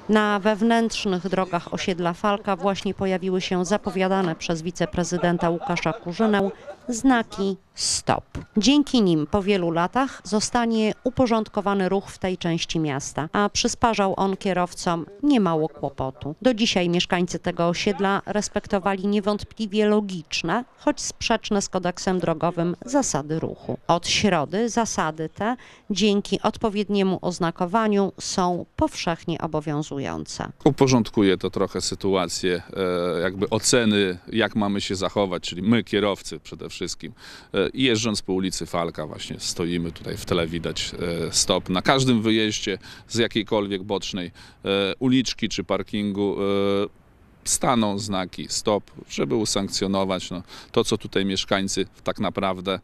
Na wewnętrznych drogach osiedla Falka właśnie pojawiły się zapowiadane przez wiceprezydenta Łukasza Kurzynę znaki STOP. Dzięki nim po wielu latach zostanie uporządkowany ruch w tej części miasta, a przysparzał on kierowcom niemało kłopotu. Do dzisiaj mieszkańcy tego osiedla respektowali niewątpliwie logiczne, choć sprzeczne z kodeksem drogowym zasady ruchu. Od środy zasady te dzięki odpowiedniemu oznakowaniu są powszechnie obowiązujące. Uporządkuje to trochę sytuację, jakby oceny, jak mamy się zachować, czyli my, kierowcy przede wszystkim. Jeżdżąc po ulicy Falka, właśnie stoimy tutaj, w tle widać stop. Na każdym wyjeździe z jakiejkolwiek bocznej uliczki czy parkingu staną znaki stop, żeby usankcjonować to, co tutaj mieszkańcy tak naprawdę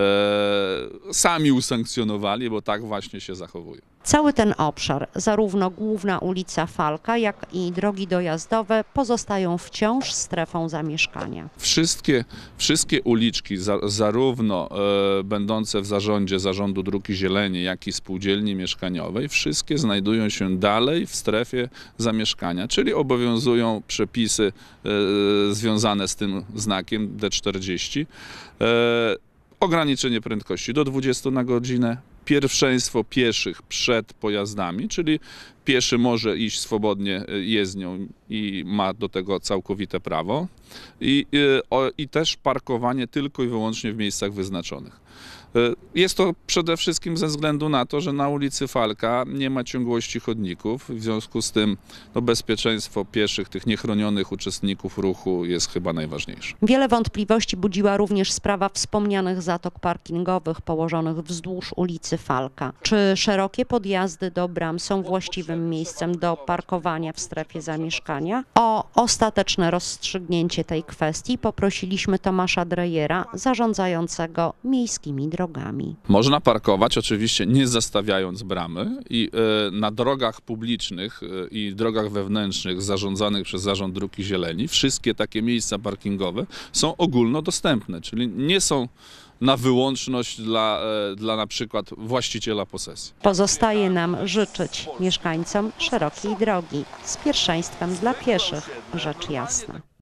sami usankcjonowali, bo tak właśnie się zachowują. Cały ten obszar, zarówno główna ulica Falka, jak i drogi dojazdowe pozostają wciąż strefą zamieszkania. Wszystkie uliczki, zarówno będące w zarządu Dróg i Zieleni, jak i spółdzielni mieszkaniowej, wszystkie znajdują się dalej w strefie zamieszkania, czyli obowiązują przepisy związane z tym znakiem D40. Ograniczenie prędkości do 20 na godzinę. Pierwszeństwo pieszych przed pojazdami, czyli pieszy może iść swobodnie jezdnią i ma do tego całkowite prawo. I też parkowanie tylko i wyłącznie w miejscach wyznaczonych. Jest to przede wszystkim ze względu na to, że na ulicy Falka nie ma ciągłości chodników. W związku z tym bezpieczeństwo pieszych, tych niechronionych uczestników ruchu jest chyba najważniejsze. Wiele wątpliwości budziła również sprawa wspomnianych zatok parkingowych położonych wzdłuż ulicy Falka. Czy szerokie podjazdy do bram są właściwym miejscem do parkowania w strefie zamieszkania? O ostateczne rozstrzygnięcie tej kwestii poprosiliśmy Tomasza Drejera, zarządzającego miejskimi drogami. Można parkować oczywiście nie zastawiając bramy i na drogach publicznych i drogach wewnętrznych zarządzanych przez Zarząd Dróg i Zieleni wszystkie takie miejsca parkingowe są ogólnodostępne, czyli nie są na wyłączność dla na przykład właściciela posesji. Pozostaje nam życzyć mieszkańcom szerokiej drogi z pierwszeństwem dla pieszych, rzecz jasna.